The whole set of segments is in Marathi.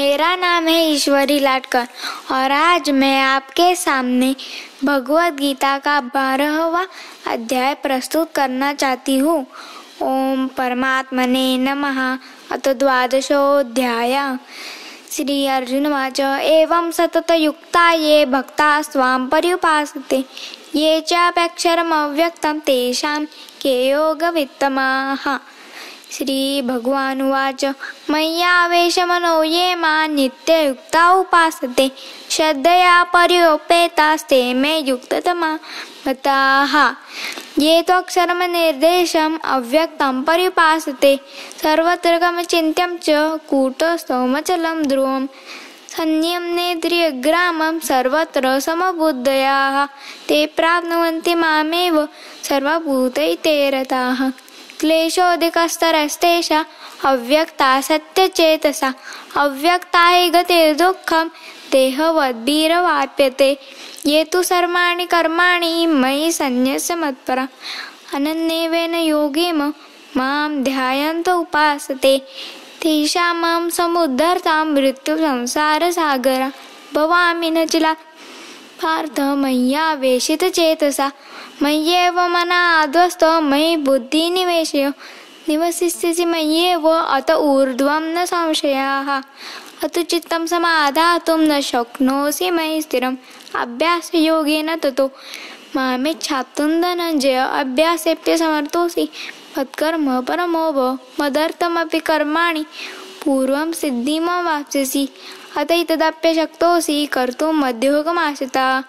मेरा नाम है ईश्वरी लाटकर और आज मैं आपके सामने भगवद गीता का 12वां अध्याय प्रस्तुत करना चाहती हूँ। ओम परमात्मने नमः। अथ 12वाध्यायः। श्री अर्जुनवाच एवं सततयुक्ता ये भक्ता स्वां पर्युपासते ये चाप्यक्षरमव्यक्तं तेषां के योगवित्तमाः। श्री भगवानुवाच मय्यावेशमनो ये मां नित्ययुक्ता उपासते श्रद्धया पर्युपेतास्ते मे युक्ततमा मताः। ये तो अक्षरमनिर्देशम् अव्यक्तं पर्युपासते सर्वत्र गमचिन्त्यं च कूटस्थमचलं ध्रुवं संयम्येन्द्रियग्रामं सर्वत्र समबुद्धयाः ते प्राप्नुवन्ति मामेव सर्वभूतैते रताः। क्लेशोऽधिकस्तरस्तेषा अव्यक्ता सत्यचेतसा अव्यक्ता हि गतिर्दुःखं देहवद्भिरवाप्यते ये तु सर्वाणि कर्माणि मयि सन्न्यस्य मत्परा अनन्येवेन योगेन मां ध्यायन्तो उपासते तेषां समुद्धरतां मृत्युसंसारसागरा भवामि न चिला पार्थ मय्यावेशितचेतसा मय्येव मनाध्वस्तो मयि बुद्धि निवसिष्यसि मय्येव अत ऊर्ध्वं न संशयाः। अथ चित्तं समाधातुं न शक्नोषि मयि स्थिरम् अभ्यासयोगेन ततो मामेच्छाप्तुं धनञ्जय अभ्यासेऽप्यसमर्थोऽसि मत्कर्म परमो भव मदर्थमपि कर्माणि पूर्वं सिद्धिमवाप्स्यसि अत एतदप्यशक्तोऽसि कर्तुं मद्योगमाश्रितः।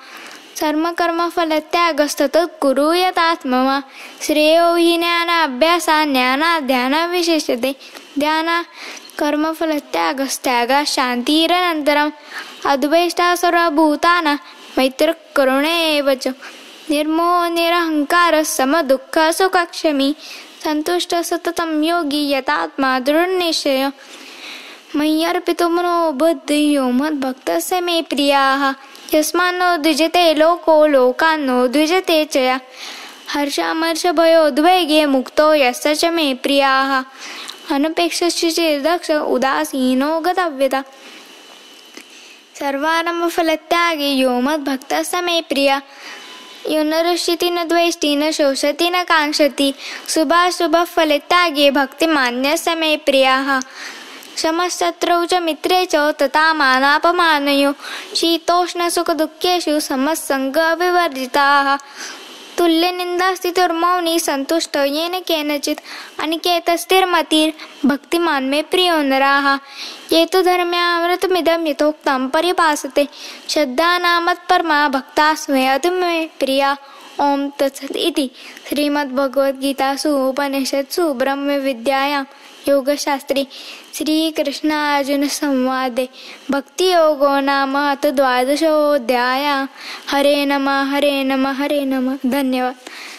सर्वकर्मफलत्यागस्ततः कुरु यथात्मना श्रेयो हि ज्ञानाभ्यासात् ज्ञानात् ध्यानं विशिष्यते ध्यानात् कर्मफलत्यागस्त्यागात् शान्तिरनन्तरम् अद्वेष्टा सर्वभूतानां मैत्रः करुण एव च निर्मोहो निरहङ्कारः समदुःखसुखक्षमी सन्तुष्टः सततं योगी यतात्मा दृढनिश्चयः मय्यर्पितो मनो बुद्धिः यो मद्भक्तः मे प्रियः यस्मान्नो द्विजते लोको लोकान्नो द्विजते च यः हर्षामर्षभयोद्वेगे मुक्तो यस्य च मे प्रियः अनपेक्षश्चिदक्ष उदासीनो गतव्यता सर्वारम्भफलत्यागे यो मद्भक्तः स मे प्रियः यो न रुष्यति न द्वेष्टि न शोषति न काङ्क्षति शुभाशुभफलत्यागे भक्तिमान्यः स मे प्रियः समशत्रौ च मित्रे च तथा मानापमानयोः शीतोष्णसुखदुःखेषु समसङ्गविवर्जिताः तुल्यनिन्दास्थितिर्मौनी सन्तुष्ट येन केनचित् अनिकेतस्थिरमतिर्भक्तिमान् मे प्रियो नराः ये तु धर्म्यामृतमिदं यथोक्तं पर्युपासते श्रद्धानामत्परमा भक्तास्मे अति मे प्रिया। ओम तत्सत् इति श्रीमद्भगवद्गीतासु उपनिषत्सु ब्रह्मविद्यायां योगशास्त्रे श्रीकृष्णार्जुनसंवादे भक्तियोगो नाम अथ 12वाध्यायः। हरे नमः हरे नमः हरे नमः। धन्यवाद।